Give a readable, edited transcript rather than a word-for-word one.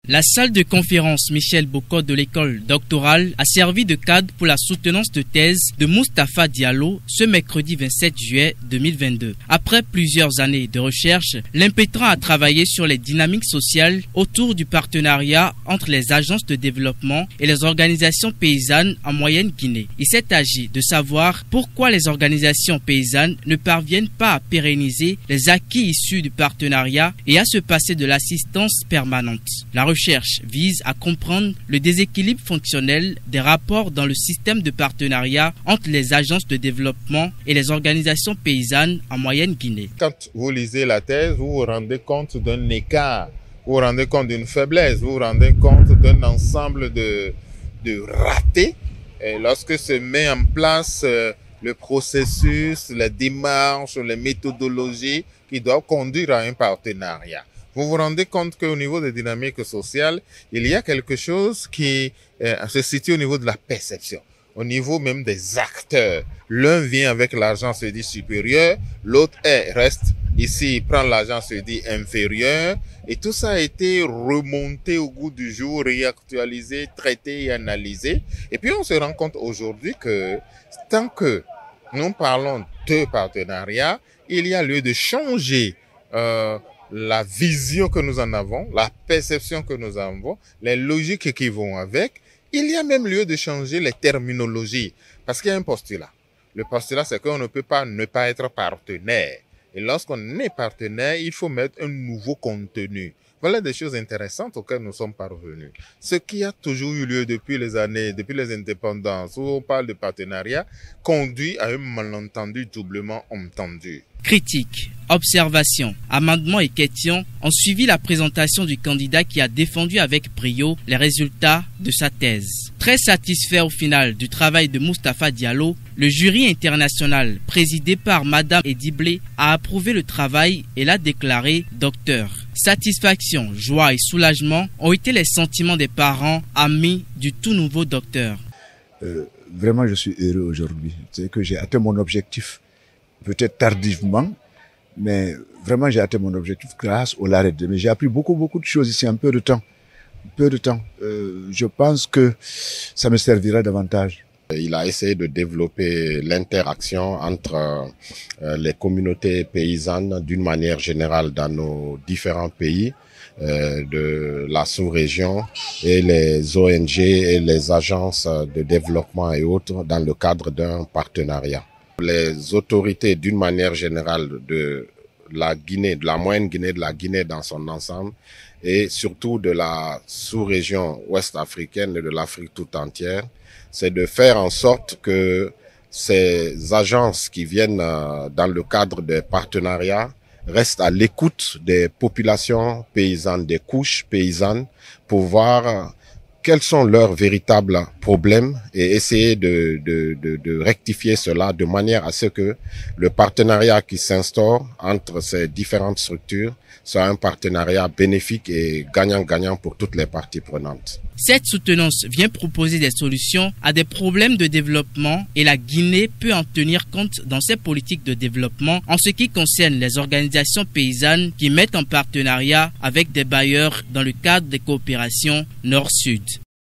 La salle de conférence Michel Bokor de l'école doctorale a servi de cadre pour la soutenance de thèse de Moustapha Diallo ce mercredi 27 juillet 2022. Après plusieurs années de recherche, l'impétrant a travaillé sur les dynamiques sociales autour du partenariat entre les agences de développement et les organisations paysannes en Moyenne-Guinée. Il s'est agi de savoir pourquoi les organisations paysannes ne parviennent pas à pérenniser les acquis issus du partenariat et à se passer de l'assistance permanente. La recherche vise à comprendre le déséquilibre fonctionnel des rapports dans le système de partenariat entre les agences de développement et les organisations paysannes en Moyenne-Guinée. Quand vous lisez la thèse, vous vous rendez compte d'un écart, vous vous rendez compte d'une faiblesse, vous vous rendez compte d'un ensemble de ratés. Et lorsque se met en place le processus, la démarche, les méthodologies qui doivent conduire à un partenariat. Vous vous rendez compte qu'au niveau des dynamiques sociales, il y a quelque chose qui se situe au niveau de la perception, au niveau même des acteurs. L'un vient avec l'argent, se dit supérieur, l'autre reste ici, prend l'argent, se dit inférieur. Et tout ça a été remonté au goût du jour, réactualisé, traité et analysé. Et puis on se rend compte aujourd'hui que tant que nous parlons de partenariat, il y a lieu de changer la vision que nous en avons, la perception que nous avons, les logiques qui vont avec. Il y a même lieu de changer les terminologies. Parce qu'il y a un postulat. Le postulat, c'est qu'on ne peut pas ne pas être partenaire. Et lorsqu'on est partenaire, il faut mettre un nouveau contenu. Voilà des choses intéressantes auxquelles nous sommes parvenus. Ce qui a toujours eu lieu depuis les années, depuis les indépendances, où on parle de partenariat, conduit à un malentendu doublement entendu. Critiques, observations, amendements et questions ont suivi la présentation du candidat qui a défendu avec brio les résultats de sa thèse. Très satisfait au final du travail de Moustapha Diallo, le jury international présidé par Madame Ediblé a approuvé le travail et l'a déclaré docteur. Satisfaction, joie et soulagement ont été les sentiments des parents, amis du tout nouveau docteur. Vraiment, je suis heureux aujourd'hui. C'est que j'ai atteint mon objectif. Peut-être tardivement, mais vraiment j'ai atteint mon objectif grâce au LARED. Mais j'ai appris beaucoup de choses ici en peu de temps. Je pense que ça me servira davantage. Il a essayé de développer l'interaction entre les communautés paysannes d'une manière générale dans nos différents pays de la sous-région et les ONG et les agences de développement et autres dans le cadre d'un partenariat. Les autorités d'une manière générale de la Guinée, de la Moyenne-Guinée, de la Guinée dans son ensemble et surtout de la sous-région ouest africaine et de l'Afrique tout entière, c'est de faire en sorte que ces agences qui viennent dans le cadre des partenariats restent à l'écoute des populations paysannes, des couches paysannes pour voir quels sont leurs véritables problèmes et essayer de rectifier cela de manière à ce que le partenariat qui s'instaure entre ces différentes structures soit un partenariat bénéfique et gagnant-gagnant pour toutes les parties prenantes. Cette soutenance vient proposer des solutions à des problèmes de développement et la Guinée peut en tenir compte dans ses politiques de développement en ce qui concerne les organisations paysannes qui mettent en partenariat avec des bailleurs dans le cadre des coopérations Nord-Sud.